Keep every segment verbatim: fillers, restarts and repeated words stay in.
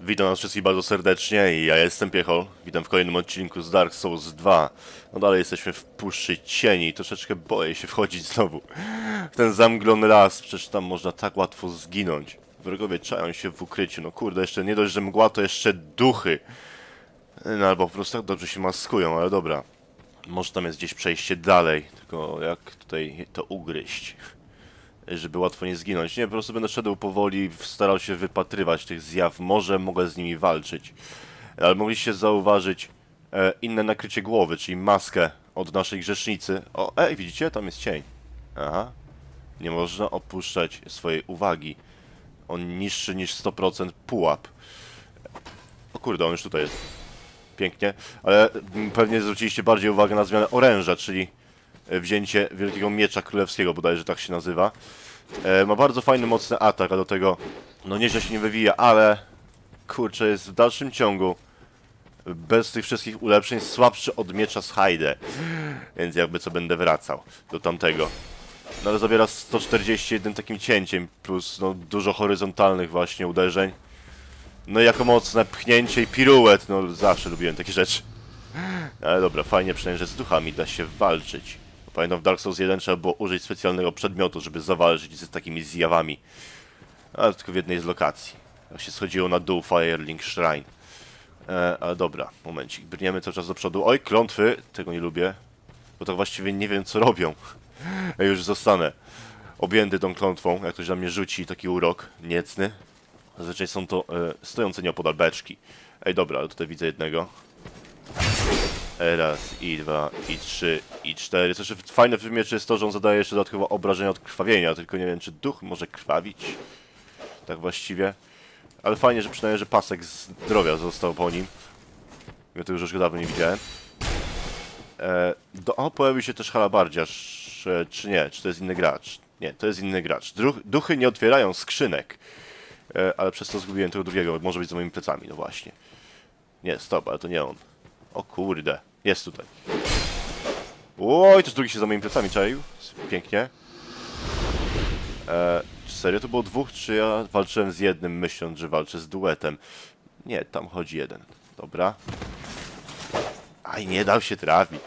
Witam was wszystkich bardzo serdecznie i ja jestem Piechol. Witam w kolejnym odcinku z Dark Souls dwa. No dalej jesteśmy w Puszczy Cieni. Troszeczkę boję się wchodzić znowu w ten zamglony las. Przecież tam można tak łatwo zginąć. Wrogowie czają się w ukryciu. No kurde, jeszcze nie dość, że mgła, to jeszcze duchy. No albo po prostu tak dobrze się maskują, ale dobra. Może tam jest gdzieś przejście dalej. Tylko jak tutaj to ugryźć, żeby łatwo nie zginąć. Nie, po prostu będę szedł powoli, starał się wypatrywać tych zjaw. Może mogę z nimi walczyć. Ale mogliście zauważyć e, inne nakrycie głowy, czyli maskę od naszej grzesznicy. O, ej, widzicie? Tam jest cień. Aha. Nie można opuszczać swojej uwagi. On niższy niż sto procent pułap. O kurde, on już tutaj jest. Pięknie. Ale pewnie zwróciliście bardziej uwagę na zmianę oręża, czyli wzięcie Wielkiego Miecza Królewskiego, bodajże tak się nazywa. E, ma bardzo fajny, mocny atak, a do tego no nieźle się nie wywija, ale kurczę, jest w dalszym ciągu bez tych wszystkich ulepszeń słabszy od miecza z Hyde. Więc jakby co, będę wracał do tamtego. No ale zawiera sto czterdzieści jeden takim cięciem, plus no dużo horyzontalnych właśnie uderzeń. No i jako mocne pchnięcie i piruet, no zawsze lubiłem takie rzeczy. Ale dobra, fajnie przynajmniej, że z duchami da się walczyć. Pamiętam, w Dark Souls jeden trzeba było użyć specjalnego przedmiotu, żeby zawalczyć z takimi zjawami. Ale tylko w jednej z lokacji. Jak się schodziło na dół Firelink Shrine. E, ale dobra, momencik, brniemy cały czas do przodu. Oj, klątwy, tego nie lubię. Bo tak właściwie nie wiem, co robią. Ja już zostanę objęty tą klątwą, jak ktoś na mnie rzuci taki urok niecny. Zazwyczaj są to e, stojące nieopodal beczki. Ej, dobra, ale tutaj widzę jednego. Raz, i dwa, i trzy, i cztery. Co jeszcze fajne w tym mieczu jest to, że on zadaje jeszcze dodatkowo obrażenia od krwawienia, tylko nie wiem, czy duch może krwawić. Tak właściwie. Ale fajnie, że przynajmniej, że pasek zdrowia został po nim. Ja to już go dawno nie widziałem. E, do, o, pojawił się też halabardziarz. E, czy nie? Czy to jest inny gracz? Nie, to jest inny gracz. Druch, duchy nie otwierają skrzynek. E, ale przez to zgubiłem tego drugiego. Może być za moimi plecami, no właśnie. Nie, stop, ale to nie on. O kurde, jest tutaj. Oj, też drugi się za moimi plecami czaił. Pięknie. Eee, serio to było dwóch, czy ja walczyłem z jednym, myśląc, że walczę z duetem? Nie, tam chodzi jeden. Dobra. Aj, nie dał się trafić.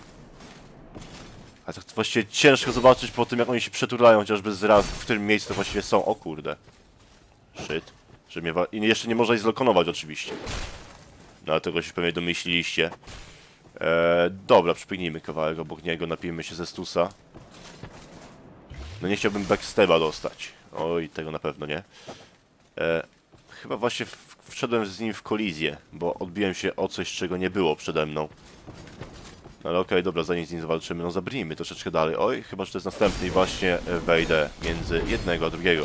A to właściwie ciężko zobaczyć po tym, jak oni się przeturlają, chociażby z raz, w którym miejscu to właściwie są. O kurde. Shit. Że mnie wa I jeszcze nie można ich zlokonować oczywiście. No ale tego się pewnie domyśliliście. Eee, dobra, przypilnijmy kawałek obok niego, napijmy się ze stusa. No nie chciałbym backsteba dostać. Oj, tego na pewno nie. Eee, chyba właśnie w wszedłem z nim w kolizję, bo odbiłem się o coś, czego nie było przede mną. No ale okej, okay, dobra, zanim z nim zawalczymy, no zabrnijmy troszeczkę dalej. Oj, chyba że to jest następny i właśnie wejdę między jednego a drugiego.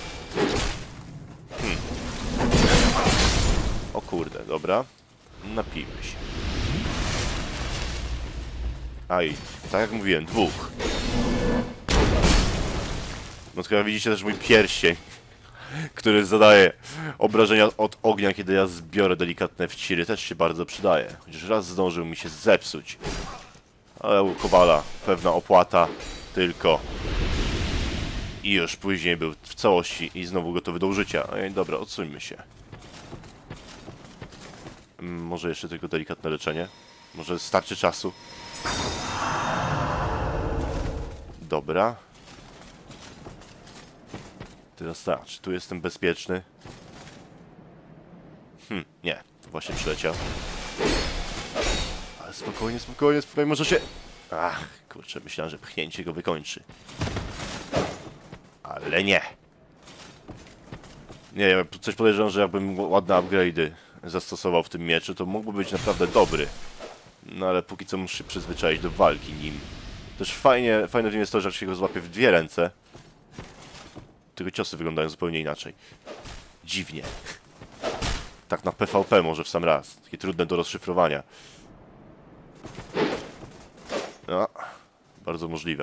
Hmm. O kurde, dobra. Napijmy się. Aj, tak jak mówiłem, dwóch. No tylko widzicie też mój pierścień, który zadaje obrażenia od ognia, kiedy ja zbiorę delikatne wciry. Też się bardzo przydaje. Chociaż raz zdążył mi się zepsuć. Ale u Kowala pewna opłata tylko. I już później był w całości i znowu gotowy do użycia. Ej, dobra, odsuńmy się. Może jeszcze tylko delikatne leczenie? Może starczy czasu? Dobra. Teraz tak, czy tu jestem bezpieczny? Hm, nie. Właśnie przyleciał. Ale spokojnie, spokojnie, spokojnie, może się... Ach, kurczę, myślałem, że pchnięcie go wykończy. Ale nie. Nie, ja coś podejrzewam, że jakbym ładne upgrade'y zastosował w tym mieczu, to mógłby być naprawdę dobry. No ale póki co muszę się przyzwyczaić do walki nim. Też fajnie, fajne w nim jest to, że jak się go złapie w dwie ręce, tylko ciosy wyglądają zupełnie inaczej. Dziwnie. Tak na P V P może w sam raz. Takie trudne do rozszyfrowania. No, bardzo możliwe.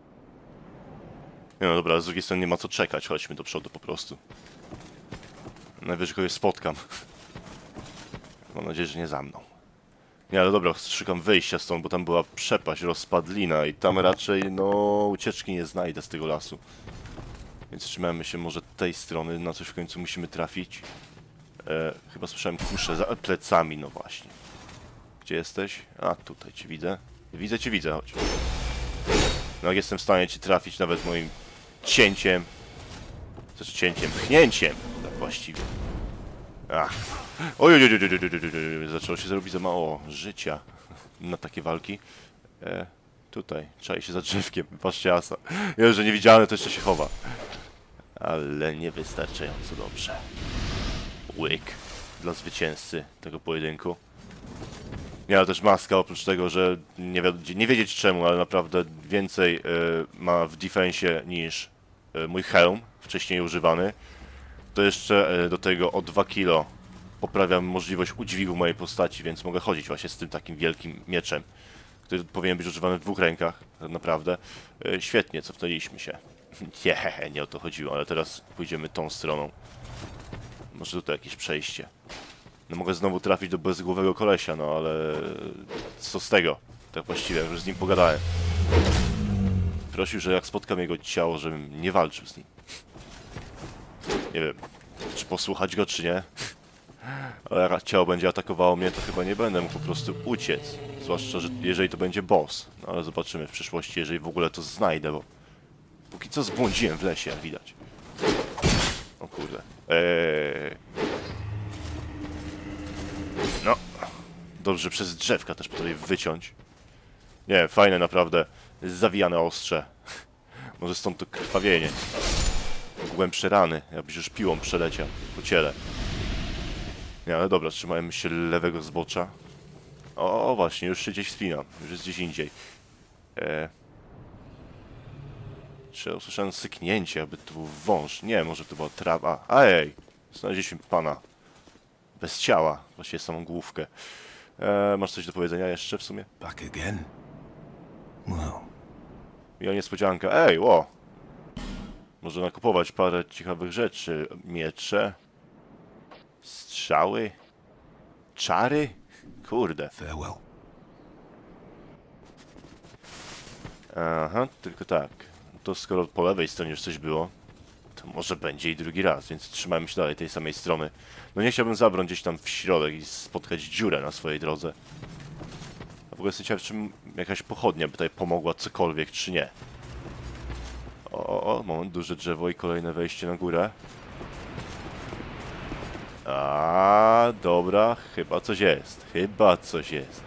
No dobra, ale z drugiej strony nie ma co czekać. Chodźmy do przodu po prostu. Najwyżej kogoś spotkam. Mam nadzieję, że nie za mną. Nie, ale dobra, szukam wyjścia stąd, bo tam była przepaść, rozpadlina i tam raczej, no, ucieczki nie znajdę z tego lasu. Więc trzymamy się może tej strony, na coś w końcu musimy trafić. E, chyba słyszałem kuszę za plecami, no właśnie. Gdzie jesteś? A, tutaj cię widzę. Widzę cię, widzę, chodź. No jak jestem w stanie ci trafić nawet moim cięciem. Znaczy cięciem, pchnięciem. Tak właściwie. Ach. Oj, oj, oj, oj, oj, oj, oj, zaczęło się zrobić za mało życia na takie walki. E, tutaj, czai się za drzewkiem, patrzcie asa. Ja, że niewidzialny to jeszcze się chowa. Ale niewystarczająco dobrze. Łyk dla zwycięzcy tego pojedynku. Miała też maska, oprócz tego, że nie, wi nie wiedzieć czemu, ale naprawdę więcej y, ma w defensie niż y, mój hełm, wcześniej używany. To jeszcze y, do tego o dwa kilo poprawiam możliwość udźwigu mojej postaci, więc mogę chodzić właśnie z tym takim wielkim mieczem, który powinien być używany w dwóch rękach, tak naprawdę. Y, świetnie, cofnęliśmy się. Nie, nie o to chodziło, ale teraz pójdziemy tą stroną. Może tutaj jakieś przejście. No mogę znowu trafić do bezgłowego kolesia, no ale co z tego? Tak właściwie, już z nim pogadałem. Prosił, że jak spotkam jego ciało, żebym nie walczył z nim. Nie wiem, czy posłuchać go, czy nie. Ale jak ciało będzie atakowało mnie, to chyba nie będę mógł po prostu uciec. Zwłaszcza, że jeżeli to będzie boss. No ale zobaczymy w przyszłości, jeżeli w ogóle to znajdę, bo póki co zbłądziłem w lesie, jak widać. O kurde. Eee... No. Dobrze przez drzewka też tutaj wyciąć. Nie, fajne naprawdę. Zawijane ostrze. Może stąd to krwawienie. Głębsze rany, jakbyś już piłą przeleciał po ciele. Nie, ale dobra, trzymajmy się lewego zbocza. O, właśnie, już się gdzieś wspinam. Już jest gdzieś indziej. Eee... Czy usłyszałem syknięcie, aby to był wąż? Nie, może to była trawa. A ej! Znaleźliśmy pana. Bez ciała. Właściwie samą główkę. Eee, masz coś do powiedzenia jeszcze w sumie? Back again? Well. I o niespodzianka. Ej, ło! Może nakupować parę ciekawych rzeczy. Miecze. Strzały. Czary. Kurde. Farewell. Aha, tylko tak. To skoro po lewej stronie już coś było, to może będzie i drugi raz, więc trzymajmy się dalej tej samej strony. No nie chciałbym zabrać gdzieś tam w środek i spotkać dziurę na swojej drodze. A w ogóle jestem ciekaw, czy jakaś pochodnia by tutaj pomogła cokolwiek, czy nie. O, o, o, moment, duże drzewo i kolejne wejście na górę. A, dobra, chyba coś jest, chyba coś jest.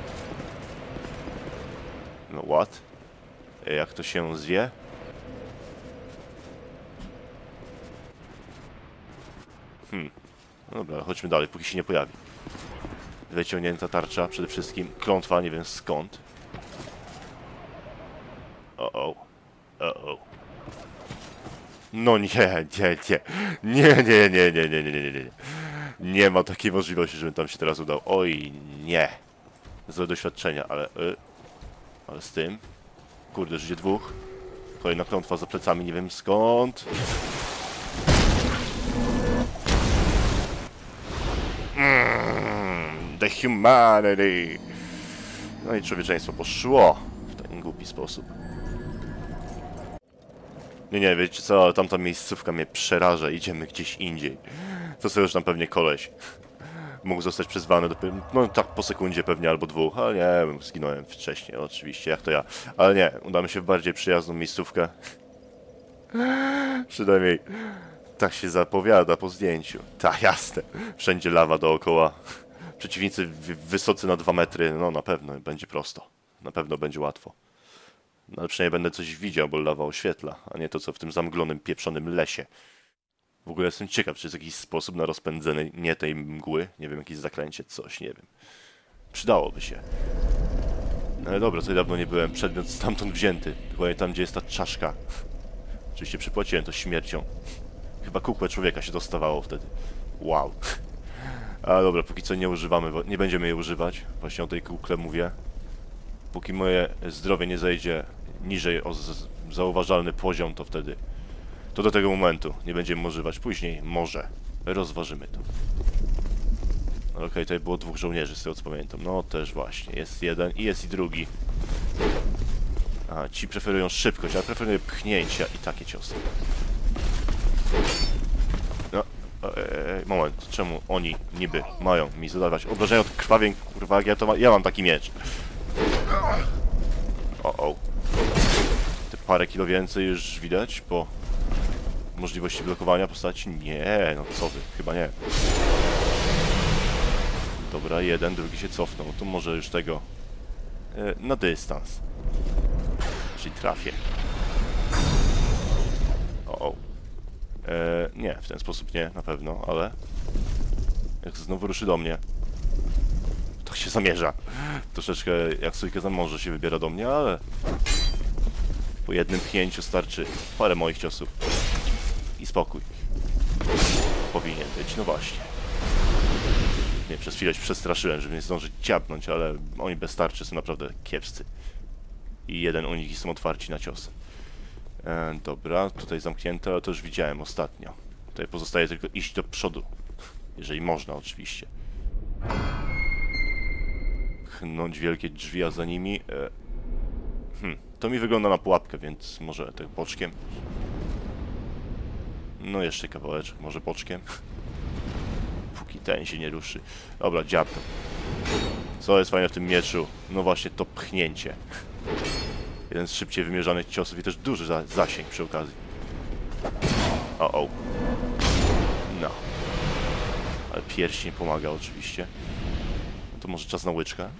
No what? Jak to się zwie? Hmm. No dobra, chodźmy dalej, póki się nie pojawi. Wyciągnięta tarcza, przede wszystkim klątwa, nie wiem skąd. O o. O o. No nie, nie, nie. Nie, nie, nie, nie, nie, nie, nie, nie. Nie ma takiej możliwości, żebym tam się teraz udał. Oj, nie. Złe doświadczenia, ale... Y, ale z tym... Kurde, życie dwóch. Kolejna klątwa za plecami, nie wiem skąd. Mm, the humanity. No i człowieczeństwo poszło w ten głupi sposób. Nie, nie, wiecie co, tamta miejscówka mnie przeraża, idziemy gdzieś indziej. To sobie już tam pewnie koleś mógł zostać przyzwany do... No tak po sekundzie pewnie albo dwóch, ale nie, zginąłem wcześniej oczywiście, jak to ja. Ale nie, udamy się w bardziej przyjazną miejscówkę. Przynajmniej tak się zapowiada po zdjęciu. Tak, jasne. Wszędzie lawa dookoła. Przeciwnicy wysocy na dwa metry, no na pewno będzie prosto. Na pewno będzie łatwo. No ale przynajmniej będę coś widział, bo lawa oświetla, a nie to co w tym zamglonym, pieprzonym lesie. W ogóle jestem ciekaw, czy jest jakiś sposób na rozpędzenie nie tej mgły. Nie wiem, jakieś zaklęcie, coś, nie wiem. Przydałoby się. No ale dobra, tutaj dawno nie byłem. Przedmiot stamtąd wzięty. Dokładnie tam, gdzie jest ta czaszka. Oczywiście przypłaciłem to śmiercią. Chyba kukłę człowieka się dostawało wtedy. Wow. Ale dobra, póki co nie używamy, nie będziemy jej używać. Właśnie o tej kukle mówię. Póki moje zdrowie nie zejdzie niżej o zauważalny poziom, to wtedy... To do tego momentu nie będziemy używać. Później może rozważymy to. Okej, okay, tutaj było dwóch żołnierzy, z tego co pamiętam. No też właśnie, jest jeden i jest i drugi. A, ci preferują szybkość, a preferuję pchnięcia i takie ciosy. No, Eee, moment, czemu oni niby mają mi zadawać obrażenia od krwawień, kurwa, jak ja to ma... ja mam taki miecz. O, o. Te parę kilo więcej już widać po możliwości blokowania postaci? Nie, no co wy, chyba nie. Dobra, jeden, drugi się cofnął, to może już tego e, na dystans. Czyli trafię. O, o. E, nie, w ten sposób nie, na pewno, ale jak znowu ruszy do mnie, to się zamierza. Troszeczkę jak Suikazan może się wybiera do mnie, ale po jednym pchnięciu starczy parę moich ciosów i spokój. Powinien być, no właśnie. Nie, przez chwilę się przestraszyłem, żeby nie zdążyć dziabnąć, ale oni bez tarczy są naprawdę kiepscy. I jeden u nich są otwarci na cios. E, dobra, tutaj zamknięte, ale to już widziałem ostatnio. Tutaj pozostaje tylko iść do przodu. Jeżeli można, oczywiście. Pchnąć wielkie drzwi, a za nimi... E, hmm, to mi wygląda na pułapkę, więc może tak boczkiem. No jeszcze kawałeczek, może boczkiem. Póki ten się nie ruszy. Dobra, dziabnę. Co jest fajne w tym mieczu? No właśnie to pchnięcie. Jeden z szybciej wymierzanych ciosów i też duży za zasięg przy okazji. O, o. No. Ale pierścień pomaga oczywiście. To może czas na łyczkę.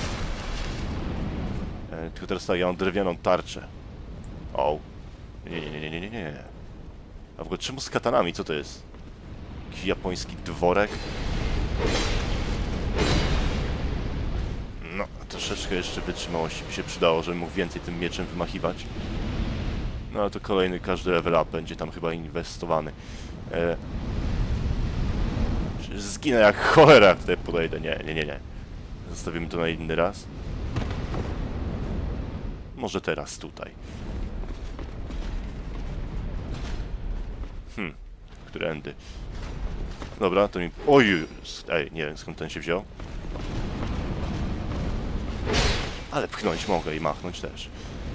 E, tylko teraz tak, ja mam drewnianą tarczę. O. Nie, nie, nie, nie, nie, nie, nie. A w ogóle czemu z katanami? Co to jest? Jakiś japoński dworek? No, troszeczkę jeszcze wytrzymałości by się przydało, żebym mógł więcej tym mieczem wymachiwać. No ale to kolejny, każdy level up będzie tam chyba inwestowany. E... Przecież zginę jak cholera, jak tutaj podejdę. Nie, nie, nie, nie. Zostawimy to na inny raz. Może teraz tutaj. Hmm, którędy? Dobra, to mi... Oj, ej, nie wiem skąd ten się wziął. Ale pchnąć mogę i machnąć też.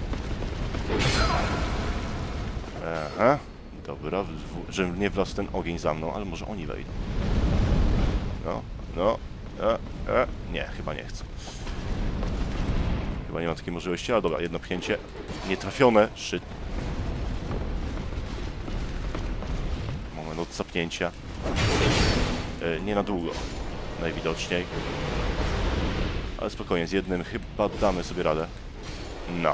Aha, dobra, że nie wlazł ten ogień za mną, ale może oni wejdą. No, no, e, e, nie, chyba nie chcę. Chyba nie mam takiej możliwości, ale dobra, jedno pchnięcie nietrafione, shit. Moment od zapnięcia. E, nie na długo, najwidoczniej. Ale spokojnie, z jednym chyba damy sobie radę. No.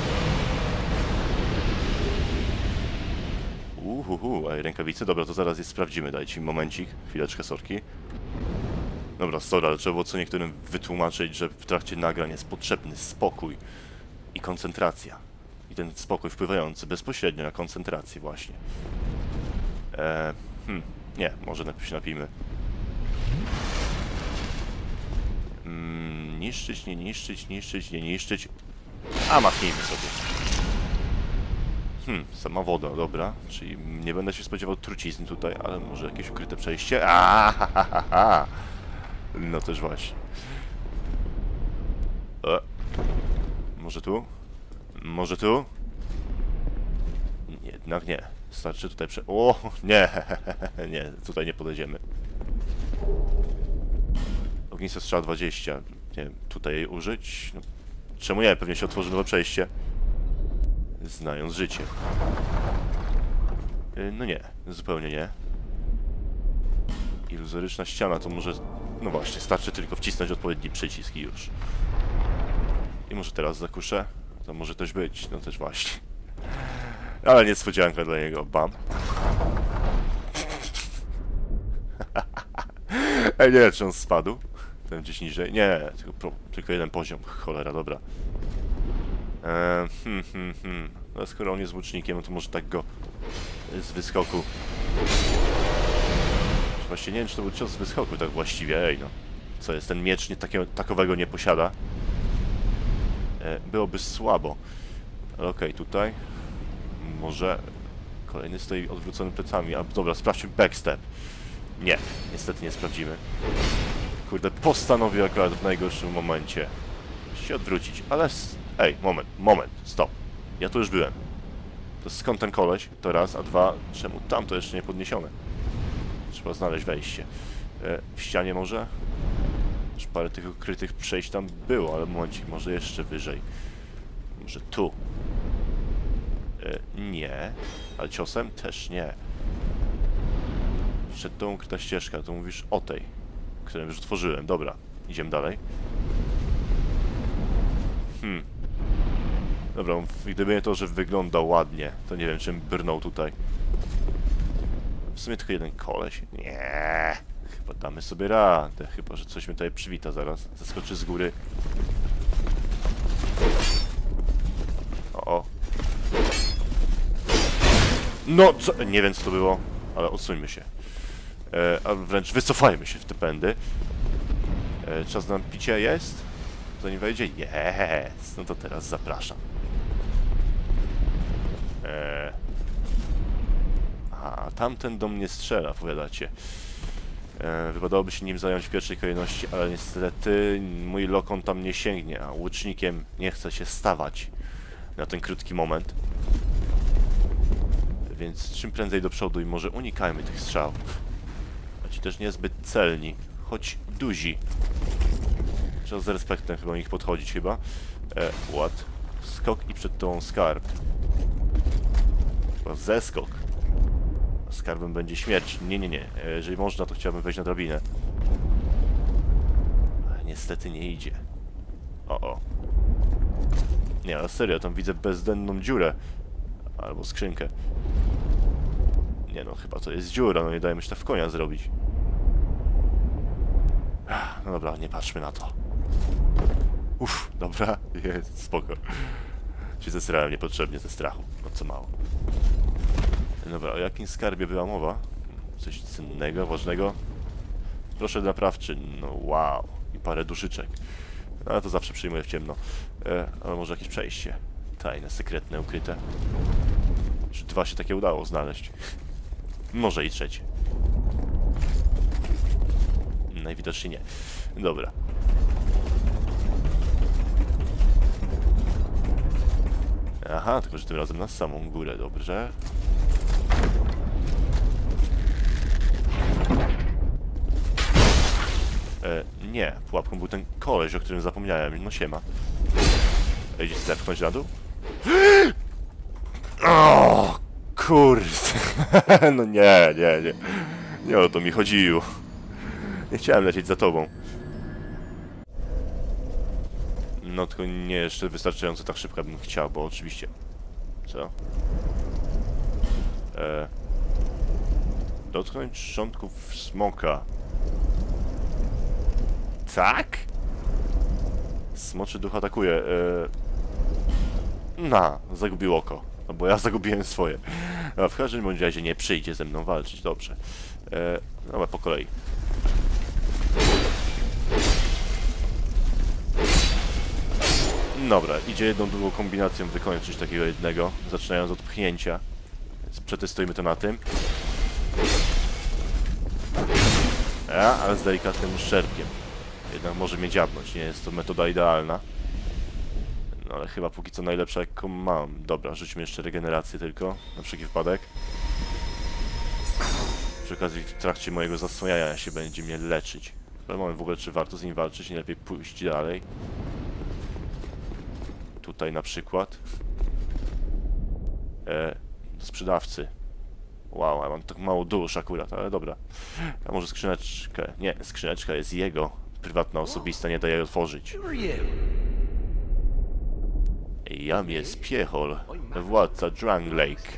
Uhuhu, ej, rękawice, dobra, to zaraz je sprawdzimy, dajcie mi momencik, chwileczkę, sorki. Dobra, sorry, ale trzeba było co niektórym wytłumaczyć, że w trakcie nagrań jest potrzebny spokój i koncentracja. I ten spokój wpływający bezpośrednio na koncentrację właśnie. Eee, hmm, nie, może najpierw się napijmy. Mm, niszczyć, nie niszczyć, niszczyć, nie niszczyć. A, machnijmy sobie. Hmm, sama woda, dobra. Czyli nie będę się spodziewał trucizny tutaj, ale może jakieś ukryte przejście. A, ha, ha, ha, ha. No też właśnie. E. Może tu? Może tu? Jednak nie. Starczy tutaj prze... O, nie, nie, tutaj nie podejdziemy. Ognista strzała dwadzieścia. Nie wiem, tutaj jej użyć? No, czemu nie? Pewnie się otworzy nowe przejście. Znając życie. Yy, no nie, zupełnie nie. Iluzoryczna ściana to może... No właśnie, starczy tylko wcisnąć odpowiedni przycisk i już. I może teraz zakuszę? To może też być, no też właśnie. Ale niespodzianka dla niego, bam. Ej, nie wiem, czy on spadł. Ten gdzieś niżej. Nie, tylko, pro, tylko jeden poziom. Cholera, dobra. Eee, hmm, hmm, hmm. No, skoro on jest łucznikiem, no to może tak go z wyskoku. Właściwie nie wiem, czy to był cios z wyskoku, tak właściwie. Ej, no. Co jest, ten miecz nie, takiego, takowego nie posiada. Eee, byłoby słabo. Ale okej, okay, tutaj. Może kolejny stoi odwrócony plecami. A dobra, sprawdźmy backstep. Nie, niestety nie sprawdzimy. Kurde, postanowił akurat w najgorszym momencie się odwrócić, ale... Ej, moment, moment, stop. Ja tu już byłem. To skąd ten koleś? To raz, a dwa, czemu tam to jeszcze nie podniesione? Trzeba znaleźć wejście. E, w ścianie może? Już parę tych ukrytych przejść tam było, ale momencik, może jeszcze wyżej. Może tu. E, nie. Ale ciosem też nie. Przed tą ukryta ścieżka, to mówisz o tej, którą już otworzyłem. Dobra, idziemy dalej. Hmm. Dobra, gdyby nie to, że wygląda ładnie, to nie wiem, czym brnął tutaj. W sumie tylko jeden koleś. Nie, chyba damy sobie radę. Chyba, że coś mnie tutaj przywita zaraz. Zeskoczy z góry. O, o. No, co? Nie wiem, co to było, ale odsuńmy się. E, a wręcz wycofajmy się w te pędy. E, czas na picie jest? Zanim wejdzie? Jest! No to teraz zapraszam. E, a tamten do mnie strzela, powiadacie. E, wypadałoby się nim zająć w pierwszej kolejności, ale niestety mój lokon tam nie sięgnie, a łucznikiem nie chce się stawać na ten krótki moment. Więc czym prędzej do przodu i może unikajmy tych strzał. A ci też niezbyt celni, choć duzi. Trzeba z respektem chyba o nich podchodzić chyba. E, ład. Skok i przed tą skarb. Chyba zeskok. Skarbem będzie śmierć. Nie, nie, nie. E, jeżeli można, to chciałbym wejść na drabinę. Ale niestety nie idzie. O, o. Nie, ale serio, tam widzę bezdenną dziurę. Albo skrzynkę. Nie no, chyba to jest dziura, no nie dajmy się to w konia zrobić. No dobra, nie patrzmy na to. Uff, dobra, jest, spoko. Się zesrałem niepotrzebnie ze strachu, no co mało. Dobra, o jakim skarbie była mowa? Coś cennego, ważnego? Proszę naprawczy, no wow, i parę duszyczek. No, ale to zawsze przyjmuję w ciemno. E, ale może jakieś przejście. Tajne, sekretne, ukryte. Czy dwa się takie udało znaleźć? Może i trzecie. Najwidoczniej nie. Dobra. Aha, tylko że tym razem na samą górę, dobrze. E, nie, pułapką był ten koleś, o którym zapomniałem. No siema. Idzie się zepchnąć na dół? O, kurde. No nie, nie, nie. Nie o to mi chodziło. Nie chciałem lecieć za tobą. No tylko nie jeszcze wystarczająco tak szybko bym chciał, bo oczywiście... Co? E... Dotknąć szczątków smoka. Tak? Smoczy duch atakuje. E... Na, zagubił oko. No bo ja zagubiłem swoje. A w każdym bądź razie nie przyjdzie ze mną walczyć, dobrze. E... No ale po kolei. Dobra, idzie jedną drugą kombinacją wykończyć takiego jednego, zaczynając od pchnięcia. Więc przetestujmy to na tym. A, ale z delikatnym uszczerbkiem. Jednak może mnie dziabnąć, nie jest to metoda idealna. No ale chyba póki co najlepsza jaką mam. Dobra, rzućmy jeszcze regenerację tylko, na wszelki wypadek. Przy okazji w trakcie mojego zasłaniania się będzie mnie leczyć. Ale mamy w ogóle, czy warto z nim walczyć, nie lepiej pójść dalej. Tutaj na przykład. E, do sprzedawcy. Wow, ja mam tak mało dusz akurat, ale dobra. A może skrzyneczkę? Nie, skrzyneczka jest jego. Prywatna, osobista, nie da jej otworzyć. Jam jest Piechol, władca Drang Lake.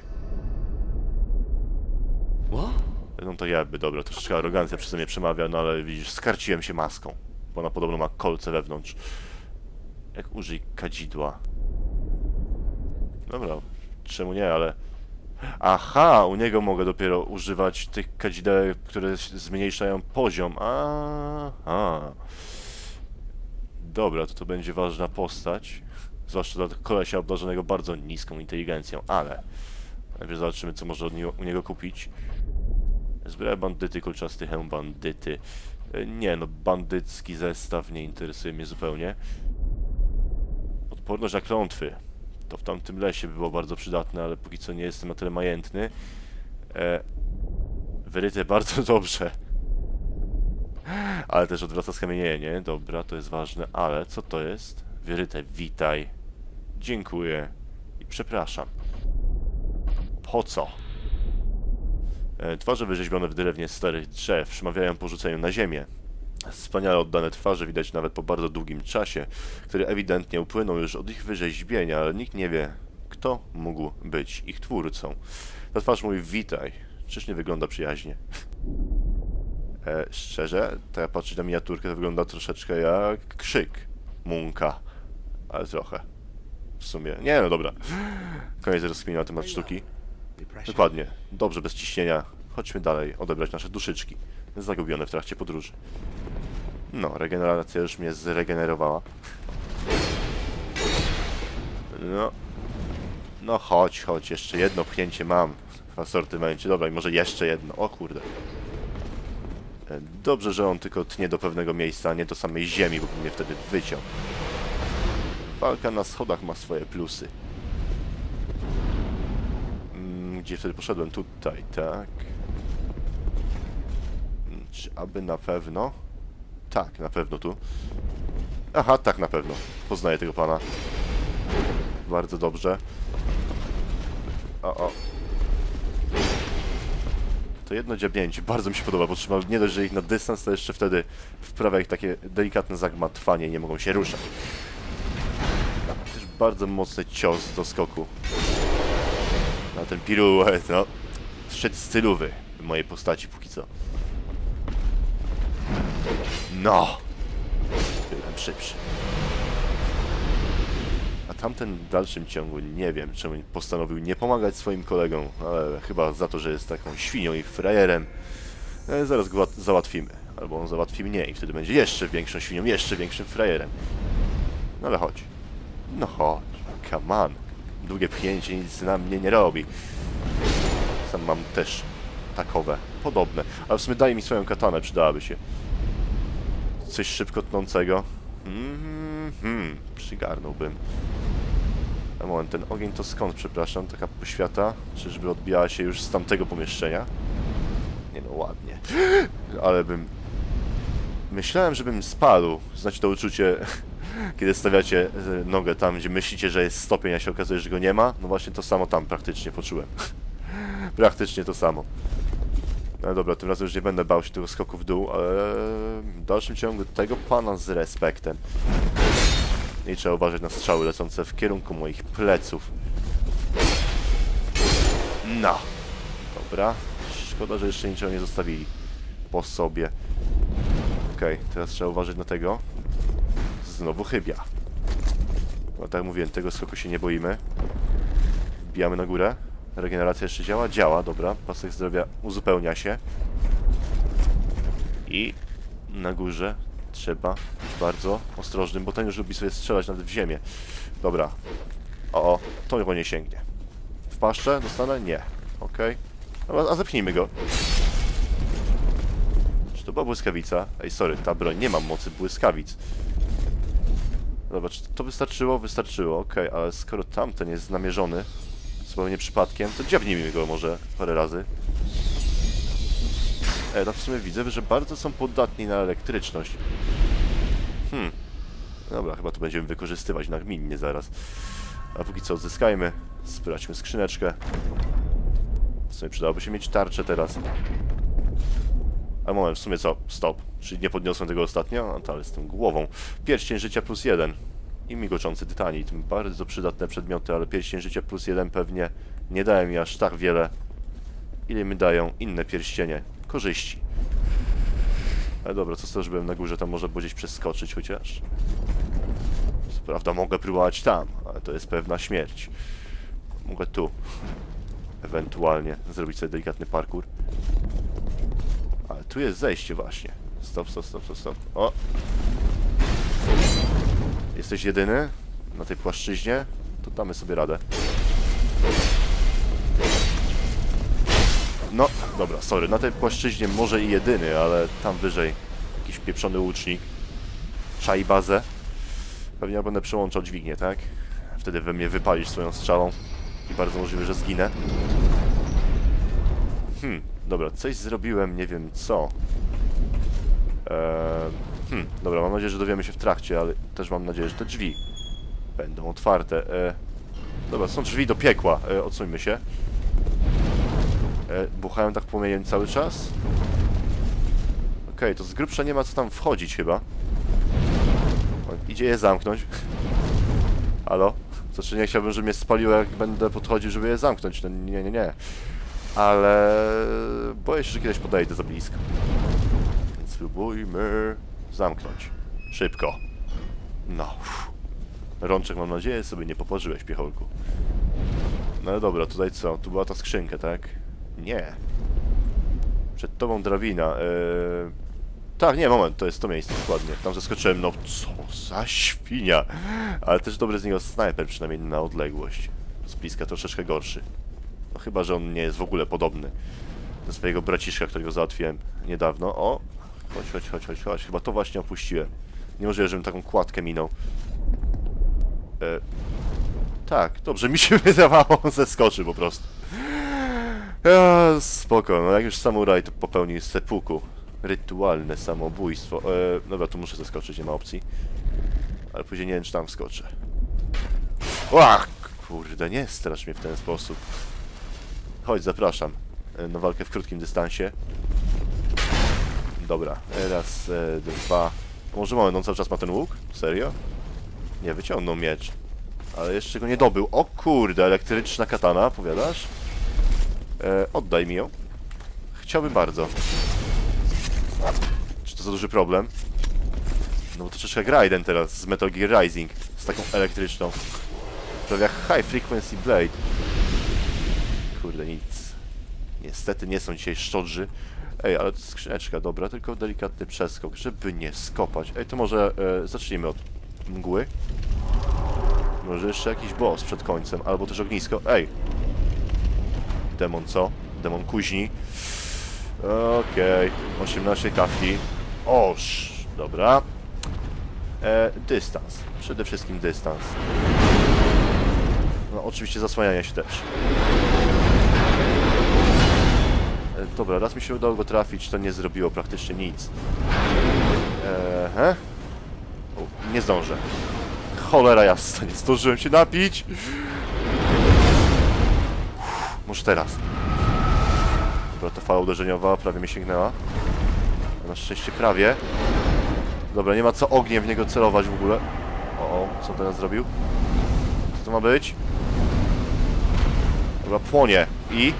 No to jakby, dobra, troszeczkę arogancja przeze mnie przemawia, no ale widzisz, skarciłem się maską. Bo ona podobno ma kolce wewnątrz. Jak użyj kadzidła? Dobra, czemu nie, ale... Aha, u niego mogę dopiero używać tych kadzidełek, które zmniejszają poziom. Aha. Dobra, to to będzie ważna postać. Zwłaszcza dla kolesia obdarzonego bardzo niską inteligencją, ale... Najpierw zobaczymy, co można od niego, u niego kupić. Zbroja bandyty, kolczasty hełm bandyty. Nie, no bandycki zestaw nie interesuje mnie zupełnie. Odporność na klątwy. To w tamtym lesie by było bardzo przydatne, ale póki co nie jestem na tyle majętny. E, Wyryte bardzo dobrze. Ale też odwraca skamienienie. Dobra, to jest ważne. Ale co to jest? Wyryte, witaj. Dziękuję. I przepraszam. Po co? E, twarze wyrzeźbione w drewnie starych drzew przemawiają po rzuceniu na ziemię. Wspaniale oddane twarze widać nawet po bardzo długim czasie, który ewidentnie upłynął już od ich wyrzeźbienia, ale nikt nie wie, kto mógł być ich twórcą. Ta twarz mówi witaj. Czyż nie wygląda przyjaźnie? E, szczerze, to ja patrzę na miniaturkę, to wygląda troszeczkę jak krzyk Munka. Ale trochę. W sumie. Nie, no dobra. Koniec rozkminy na temat sztuki. Dokładnie. Dobrze, bez ciśnienia. Chodźmy dalej, odebrać nasze duszyczki. Zagubione w trakcie podróży. No, regeneracja już mnie zregenerowała. No. No chodź, chodź. Jeszcze jedno pchnięcie mam w asortymencie. Dobra, i może jeszcze jedno. O kurde. Dobrze, że on tylko tnie do pewnego miejsca, a nie do samej ziemi, bo by mnie wtedy wyciął. Walka na schodach ma swoje plusy. Mm, gdzie wtedy poszedłem? Tutaj, tak. Czy aby na pewno? Tak, na pewno tu. Aha, tak na pewno. Poznaję tego pana. Bardzo dobrze. O, o. To jedno dziabnięcie bardzo mi się podoba, bo trzeba nie dość, że ich na dystans, to jeszcze wtedy wprawia ich takie delikatne zagmatwanie i nie mogą się ruszać. Też bardzo mocny cios do skoku. Na ten piruet, no. Szedł stylowy w mojej postaci póki co. No! Byłem szybszy. A tamten w dalszym ciągu nie wiem, czemu postanowił nie pomagać swoim kolegom, ale chyba za to, że jest taką świnią i frajerem. E, zaraz go załatwimy. Albo on załatwi mnie i wtedy będzie jeszcze większą świnią, jeszcze większym frajerem. No ale chodź. No chodź. Come on. Długie pchnięcie nic na mnie nie robi. Sam mam też takowe, podobne. Ale w sumie daj mi swoją katanę, przydałaby się. Coś szybko tnącego. Mm -hmm, przygarnąłbym. A moment, ten ogień to skąd, przepraszam? Taka poświata? Czyżby odbijała się już z tamtego pomieszczenia? Nie no, ładnie. Ale bym... Myślałem, żebym spadł. Znaczy to uczucie, kiedy stawiacie nogę tam, gdzie myślicie, że jest stopień, a się okazuje, że go nie ma. No właśnie to samo tam praktycznie poczułem. Praktycznie to samo. No dobra, tym razem już nie będę bał się tego skoku w dół, ale w dalszym ciągu tego pana z respektem. I trzeba uważać na strzały lecące w kierunku moich pleców. No. Dobra. Szkoda, że jeszcze niczego nie zostawili po sobie. Okej, okay, teraz trzeba uważać na tego. Znowu chybia. No tak jak mówiłem, tego skoku się nie boimy. Wbijamy na górę. Regeneracja jeszcze działa? Działa, dobra. Pasek zdrowia uzupełnia się. I na górze trzeba być bardzo ostrożnym, bo ten już lubi sobie strzelać nawet w ziemię. Dobra. O, o, to go nie sięgnie. W paszczę dostanę? Nie. Okej. Okay. A zepchnijmy go. Czy to była błyskawica? Ej, sorry, ta broń nie ma mocy błyskawic. Dobra, czy to wystarczyło? Wystarczyło, okej, okay, ale skoro tamten jest namierzony zupełnie przypadkiem, to dziabnijmy go może parę razy. E, no w sumie widzę, że bardzo są podatni na elektryczność. Hmm. Dobra, chyba to będziemy wykorzystywać nagminnie zaraz. A póki co odzyskajmy. Sprawdźmy skrzyneczkę. W sumie przydałoby się mieć tarczę teraz. A moment, w sumie co? Stop. Czyli nie podniosłem tego ostatnio? No to ale z tą głową. Pierścień życia plus jeden. I migoczący tytanit. Bardzo przydatne przedmioty, ale pierścień życia plus jeden pewnie nie daje mi aż tak wiele, ile mi dają inne pierścienie. Korzyści. Ale dobra, co z tego, że byłem na górze, tam można było gdzieś przeskoczyć chociaż. Co prawda mogę próbować tam, ale to jest pewna śmierć. Mogę tu. Ewentualnie zrobić sobie delikatny parkour. Ale tu jest zejście właśnie. Stop, stop, stop, stop, stop. O! Jesteś jedyny na tej płaszczyźnie? To damy sobie radę. No, dobra, sorry, na tej płaszczyźnie może i jedyny, ale tam wyżej jakiś pieprzony łucznik czai bazę. Pewnie ja będę przełączał dźwignię, tak? Wtedy we mnie wypalisz swoją strzałą i bardzo możliwe, że zginę. Hmm, dobra, coś zrobiłem, nie wiem co. Eee, hmm, dobra, mam nadzieję, że dowiemy się w trakcie, ale też mam nadzieję, że te drzwi będą otwarte. Eee, dobra, są drzwi do piekła, eee, odsuńmy się. Eee, buchają tak płomieniem cały czas. Okej, okay, to z grubsza nie ma co tam wchodzić chyba. O, idzie je zamknąć. Halo? Znaczy nie chciałbym, żeby mnie spaliło, jak będę podchodził, żeby je zamknąć. No, nie, nie, nie. Ale boję się, że kiedyś podejdę za blisko. Więc spróbujmy zamknąć. Szybko. No. Uff. Rączek, mam nadzieję, sobie nie poparzyłeś, piecholku. No ale dobra, tutaj co? Tu była ta skrzynka, tak? Nie. Przed tobą drabina. Yy... Tak, nie, moment, to jest to miejsce, dokładnie. Tam zeskoczyłem, no co za świnia. Ale też dobry z niego snajper, przynajmniej na odległość. Z bliska troszeczkę gorszy. No chyba, że on nie jest w ogóle podobny do swojego braciszka, którego załatwiłem niedawno. O! Chodź, chodź, chodź, chodź, chodź. Chyba to właśnie opuściłem. Niemożliwe, żebym taką kładkę minął. E... Tak, dobrze mi się wydawało, on zeskoczy po prostu. Ja, spoko, no jak już samuraj to popełnił seppuku. Rytualne samobójstwo. E... Dobra, tu muszę zeskoczyć, nie ma opcji. Ale później nie wiem, czy tam wskoczę. Ach! Kurde, nie strasz mnie w ten sposób. Chodź, zapraszam. Na walkę w krótkim dystansie. Dobra, raz, e, dwa. Może moment, on cały czas ma ten łuk? Serio? Nie, wyciągnął miecz. Ale jeszcze go nie dobył. O kurde, elektryczna katana, powiadasz? E, oddaj mi ją. Chciałbym bardzo. Czy to za duży problem? No bo to troszeczkę jak Raiden teraz z Metal Gear Rising. Z taką elektryczną. Prawie jak High Frequency Blade. Kurde, nic. Niestety nie są dzisiaj szczodrzy. Ej, ale to skrzyneczka, dobra, tylko delikatny przeskok, żeby nie skopać. Ej, to może e, zacznijmy od mgły. Może jeszcze jakiś boss przed końcem, albo też ognisko. Ej! Demon co? Demon kuźni. Okej, okay. osiemnaście kafli. Oż, dobra. E, dystans. Przede wszystkim dystans. No, oczywiście zasłanianie się też. Dobra, raz mi się udało go trafić, to nie zrobiło praktycznie nic. Eee, o, nie zdążę. Cholera jasna, nie zdążyłem się napić. Uff, może teraz. Dobra, ta fala uderzeniowa prawie mnie sięgnęła. Na szczęście prawie. Dobra, nie ma co ogniem w niego celować w ogóle. O, o, co teraz zrobił? Co to ma być? Dobra, płonie. I...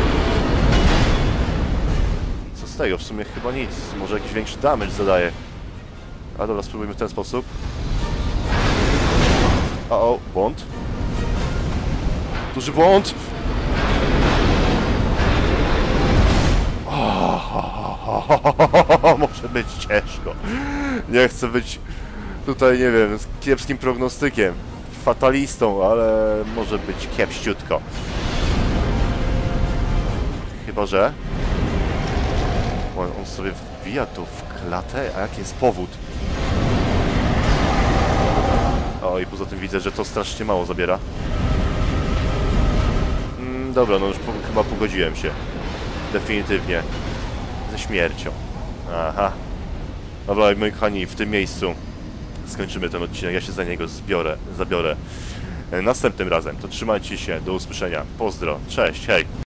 z tego, w sumie chyba nic. Może jakiś większy damage zadaje. A dobra, spróbujmy w ten sposób. O, o, błąd. Duży błąd! O, może być ciężko. Nie chcę być tutaj, nie wiem, z kiepskim prognostykiem. Fatalistą, ale może być kiepściutko. Chyba że... On, on sobie wbija to w klatę, a jaki jest powód? O, i poza tym widzę, że to strasznie mało zabiera. Mm, dobra, no już po, chyba pogodziłem się. Definitywnie. Ze śmiercią. Aha. Dobra, moi kochani, w tym miejscu skończymy ten odcinek. Ja się za niego zbiorę, zabiorę następnym razem. To trzymajcie się, do usłyszenia. Pozdro, cześć, hej!